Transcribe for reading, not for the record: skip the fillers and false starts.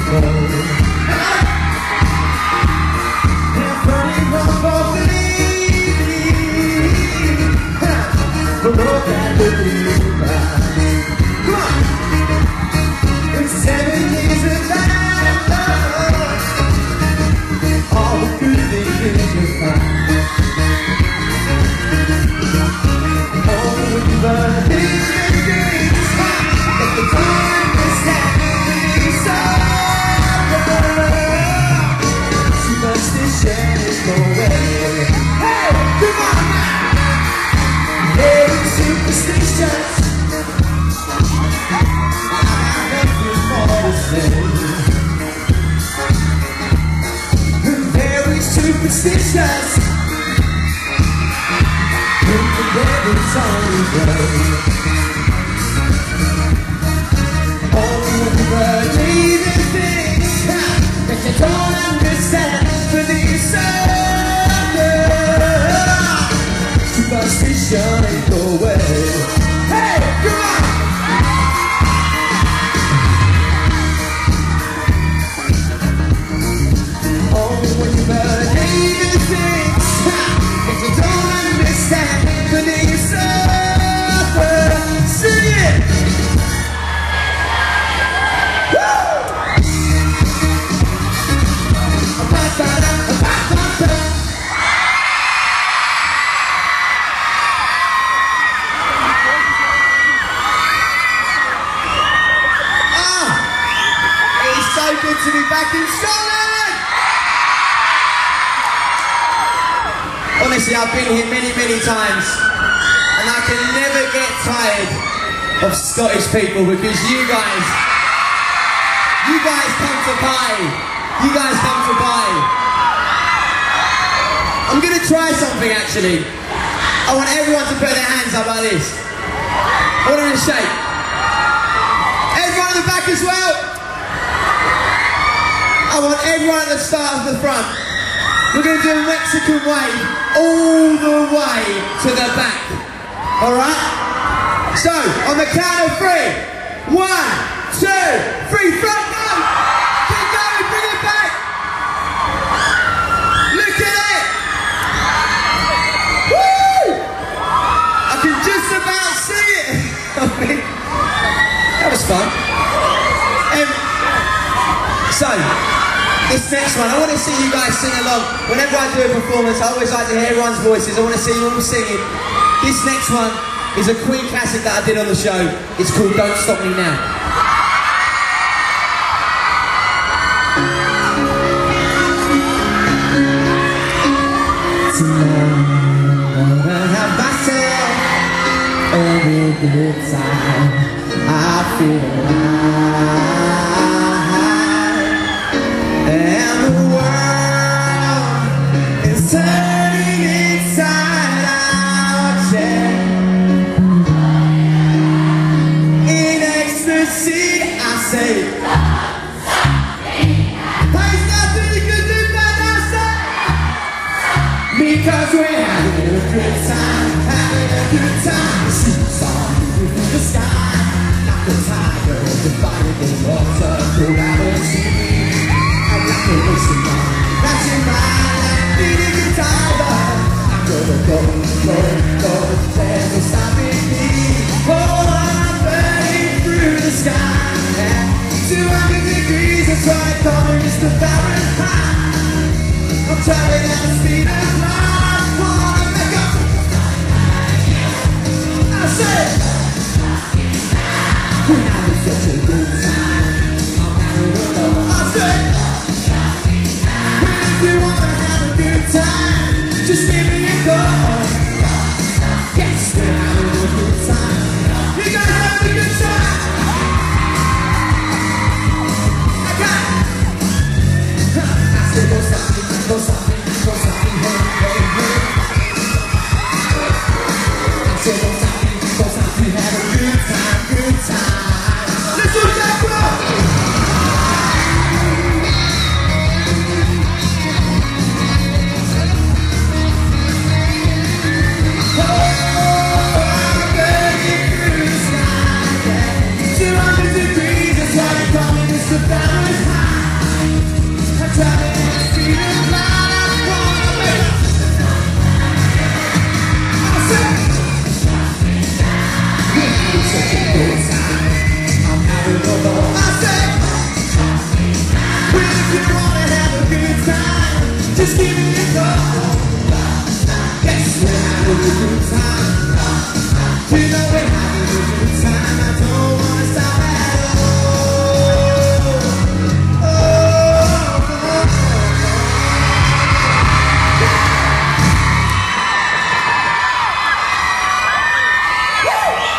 Superstitious. In the very sunny day. Only when you believe in things that you don't understand, but these superstition ain't the way. Hey, come on! Only when you believe in things that you don't understand, but then you suffer. Sing it! Woo! It's so good to be back in Scotland! Honestly, I've been here many, many times, and I can never get tired of Scottish people because you guys come to party. You guys come to party. I'm gonna try something actually. I want everyone to put their hands up like this. I want them to shake. Everyone in the back as well. I want everyone at the start of the front. We're going to do a Mexican wave all the way to the back. Alright? So, on the count of 3. 1, 2, 3, front go! Keep going, bring it back! Look at it! Woo! I can just about see it! That was fun. So, this next one, I want to see you guys sing along. Whenever I do a performance, I always like to hear everyone's voices. I want to see you all singing. This next one is a Queen classic that I did on the show. It's called Don't Stop Me Now. Tonight, I'm gonna have myself a real good time. I feel alive. And the world is turning inside out, yeah. In ecstasy, I say, there's nothing you can do but I say, because we're having a good time, having a good time. The streets are moving through the sky, not the tiger of the fire, the water, cold out of sea. That's in my life, feeling good time. I'm gonna go, there's no stopping me. Oh, I'm burning through the sky. 200 degrees, that's why I call me Mr. Fahrenheit. I'm traveling at the speed of light. Wanna make up. I said, we're having such a good time. I'm having a love. I said, if you wanna have a good time, just give me a call. Yes, we're having a good time. You guys having a good time? I got it. I said, go stop me, go stop me, go stop me, hey. you wanna have a good time, just give me a call. Yes, we're having a good time.